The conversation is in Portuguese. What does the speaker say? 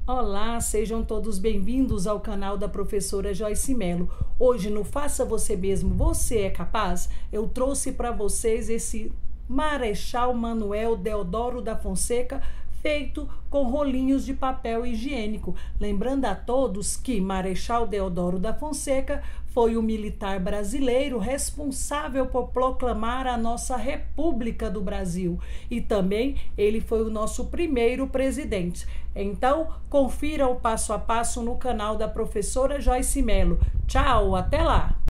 Olá, sejam todos bem-vindos ao canal da professora Joyce Mello. Hoje no Faça Você Mesmo, Você é Capaz, eu trouxe para vocês esse Marechal Manuel Deodoro da Fonseca feito com rolinhos de papel higiênico. Lembrando a todos que Marechal Deodoro da Fonseca foi o militar brasileiro responsável por proclamar a nossa República do Brasil e também ele foi o nosso primeiro presidente. Então, confira o passo a passo no canal da professora Joyce Mello. Tchau, até lá!